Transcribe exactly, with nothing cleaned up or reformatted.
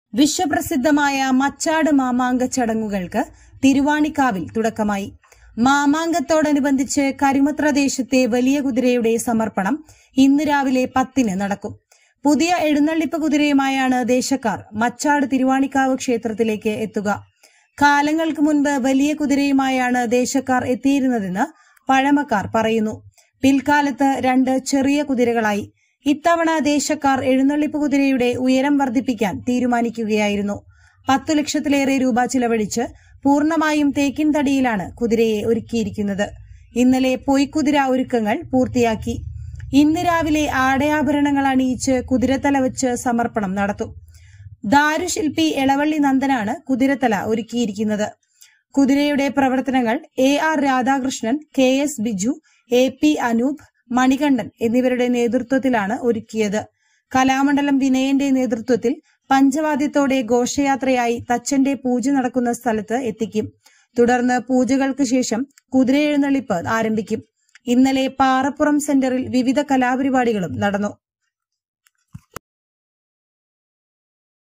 വിശ്വപ്രസിദ്ധമായ മച്ചാട് മാമാങ്ക ചടങ്ങുകൾക്ക് തിരുവാണിക്കാവിൽ തുടക്കമായി. മാമാങ്കത്തോടനുബന്ധിച്ച് കരിമത്ര ദേശത്തെ വലിയ കുതിരയുടെ സമർപ്പണം ഇന്ന് രാവിലെ പത്തിന് നടക്കും. പുതിയ എഴുന്നള്ളിപ്പ് കുതിരയുമായാണ് ദേശക്കാർ മച്ചാട് തിരുവാണിക്കാവ് ക്ഷേത്രത്തിലേക്ക് എത്തുക. കാലങ്ങൾക്ക് മുൻപ് വലിയ കുതിരയുമായാണ് ദേശക്കാർ എത്തിയിരുന്നതെന്ന് പഴമക്കാർ പറയുന്നു. പിൽക്കാലത്ത് രണ്ട് ചെറിയ കുതിരകളായി. ഇത്തവണ ദേശക്കാർ എഴുന്നള്ളിപ്പ് കുതിരയുടെ ഉയരം വർദ്ധിപ്പിക്കാൻ തീരുമാനിക്കുകയായിരുന്നു. പത്തു ലക്ഷത്തിലേറെ രൂപ ചിലവഴിച്ച് പൂർണ്ണമായും തേക്കിൻ തടിയിലാണ് കുതിരയെ ഒരുക്കിയിരിക്കുന്നത്. ഇന്നലെ പൊയ്ക്കുതിര ഒരുക്കങ്ങൾ പൂർത്തിയാക്കി. ഇന്ന് രാവിലെ ആടയാഭരണങ്ങൾ അണിയിച്ച് കുതിരത്തല വെച്ച് സമർപ്പണം നടത്തും. ദാരുശില്പി എളവള്ളി നന്ദനാണ് കുതിരത്തല ഒരുക്കിയിരിക്കുന്നത്. കുതിരയുടെ പ്രവർത്തനങ്ങൾ A R Radhakrishnan, K S Biju, A P Anoop, Manikandan എന്നിവരുടെ നേതൃത്വത്തിലാണ് ഒരുക്കിയത്. കലാമണ്ഡലം വിനയന്റെ നേതൃത്വത്തിൽ പഞ്ചവാദ്യത്തോടെ ഘോഷയാത്രയായി തച്ചന്റെ പൂജ നടക്കുന്ന സ്ഥലത്ത് എത്തിക്കും. തുടർന്ന് പൂജകൾക്ക് ശേഷം കുതിരയെഴുന്നള്ളിപ്പ് ആരംഭിക്കും. ഇന്നലെ പാറപ്പുറം സെന്ററിൽ വിവിധ കലാപരിപാടികളും നടന്നു.